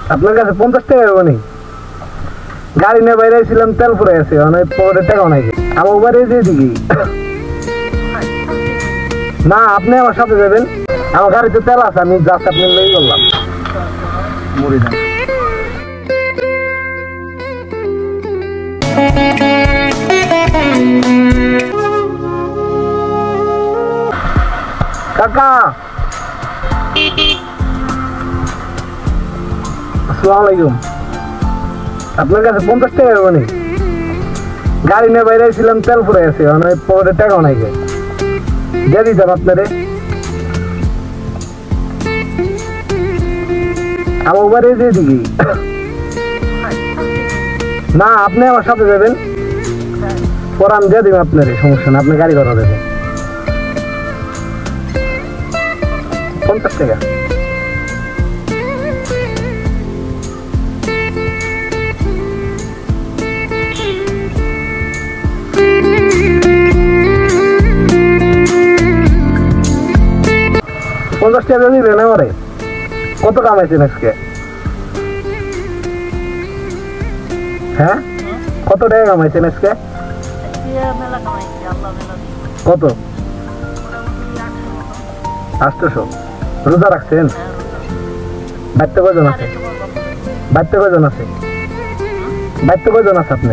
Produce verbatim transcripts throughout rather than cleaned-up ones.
আপনার কাছে পঞ্চাশ টাকা হবে নি? গাড়ি নিয়ে বাইরে ছিলাম, তেল পরে আছে, অনেক পকেটের টাকা অনেক। আমার বাড়ি দিয়ে দিকে না, আপনি আমার সাথে যাবেন। আমার গাড়িতে তেল আছে, আমি জাস্ট আপনি লই করলাম মুড়ি দাম। কাকা আসসালামু আলাইকুম। আপনার কাছে পঞ্চাশ টাকা হবে নি? গাড়ি নিয়ে বাইরে ছিলাম, তেল পরে আছে, অনেক পকেটের টাকা অনেক দিয়ে দিতাম আপনারে। আমার বাড়ি দিয়ে দিকে না, আপনি আমার সাথে যাবেন, পরে আমি দিয়ে দিব আপনারে, সমস্যা না, আপনি গাড়ি করা দেবেন। পঞ্চাশ টাকা পঞ্চাশ টাকা দিবেন আমারে। কত কামাইছেন আজকে? হ্যাঁ, কত টাকা কামাইছেন আজকে? কত? আটশো। রোজা রাখছেন? বাড়িতে কয়জন আছে? বাড়িতে কয়জন আছে? বাড়িতে কয়জন আছে আপনার?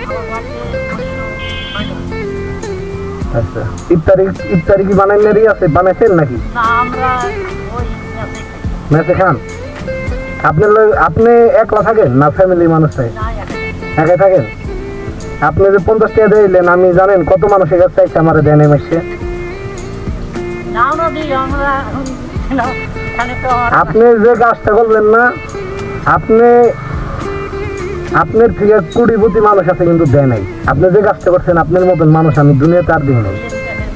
আচ্ছা, ইফতারি ইফতারি কি বানাইলেরই আছে, বানাইছেন নাকি? মেসে খান? আপনার আপনি একলা থাকেন না ফ্যামিলি মানুষ থাকে? একাই থাকেন? আপনি যে পঞ্চাশ টাকা দিলেন, আমি জানেন কত মানুষের কাছে চাইছে আমার দেন এই মাসে? আপনি যে কাজটা করলেন না, আপনি আপনার থেকে কোটিপতি মানুষ আছে কিন্তু দেয় নাই। আপনি যে কাজটা করছেন, আপনার মতন মানুষ আমি দুনিয়াতে আর দিই নাই।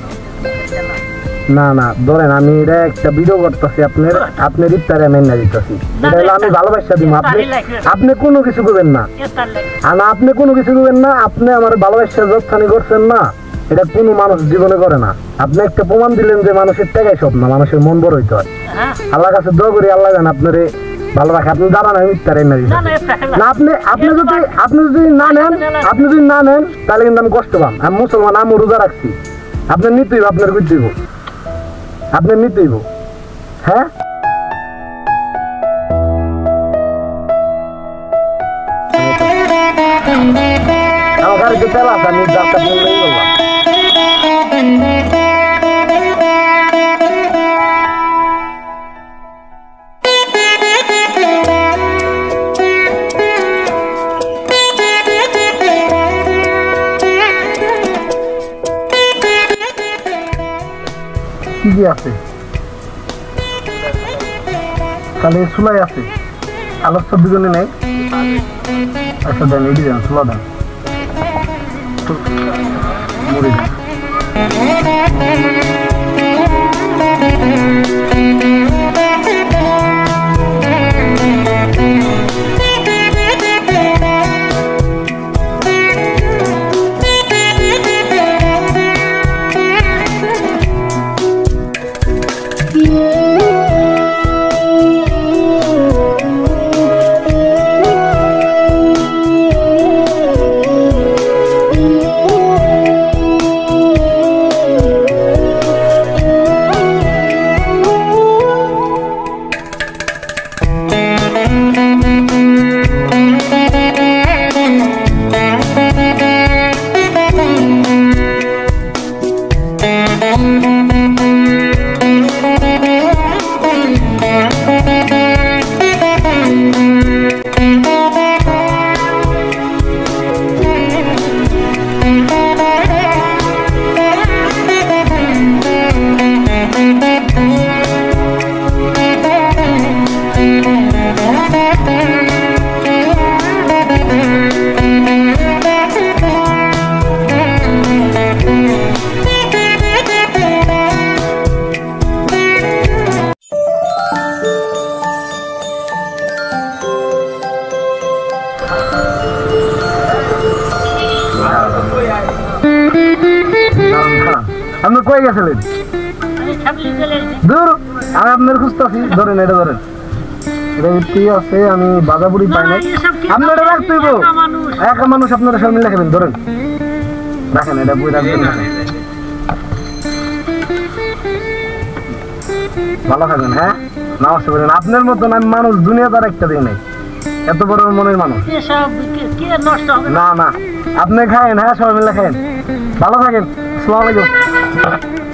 না না ধরেন, আমি এটা একটা ভিডিও করতেছি, আপনার আপনার ইফতারে আমি না দিতেছি, এটা হলো আমি ভালোবাসা দিব। আপনি আপনি কোনো কিছু করবেন না, আর আপনি কোনো কিছু করবেন না, আপনি আমার ভালোবাসা যত্ন করছেন না, এটা কোনো মানুষ জীবনে করে না। আপনি একটা প্রমাণ দিলেন যে মানুষের টাকাই সব না, মানুষের মন বড় হইতে হয়। আল্লাহর কাছে দোয়া করি, আল্লাহ জান আপনারে ভালো রাখে। আপনি দাঁড়ান, আমি ইফতারে না দিচ্ছি না। আপনি আপনি যদি আপনি যদি না নেন আপনি যদি না নেন তাহলে কিন্তু আমি কষ্ট পাম। আমি মুসলমান, আমি রোজা রাখছি। আপনার নিতেই আপনার গুড দিব, আপনার নিতেই। হ্যাঁ, আমার গাড়িতে তেল আছে, আমি জাস্ট আপনি লই করলাম। কি কি আছে? তাহলে চুলাই আছে, আলোর সব দুজনে নেই। আচ্ছা দেন, এটি দেন, চুলা দেন, মুড়ি দেন। আপনি কই গেছিলেন? দূর, আমি আপনার খুঁজতেছি, ধরেন এটা ধরেন। রেডি আছে আমি বাজাপুরি পাই নাই আপনারা রাখতে গো একা মানুষ আপনারা সব মিলে খাবেন ধরেন রাখেন এটা বই রাখবেন না ভালো থাকবেন হ্যাঁ নমস্কার বলেন আপনার মতন আমি মানুষ দুনিয়া তার একটা দিন নাই এত বড় মনের মানুষ না না আপনি খায়েন হ্যাঁ সবাই মিলে খায়েন ভালো থাকেন আসসালামু আলাইকুম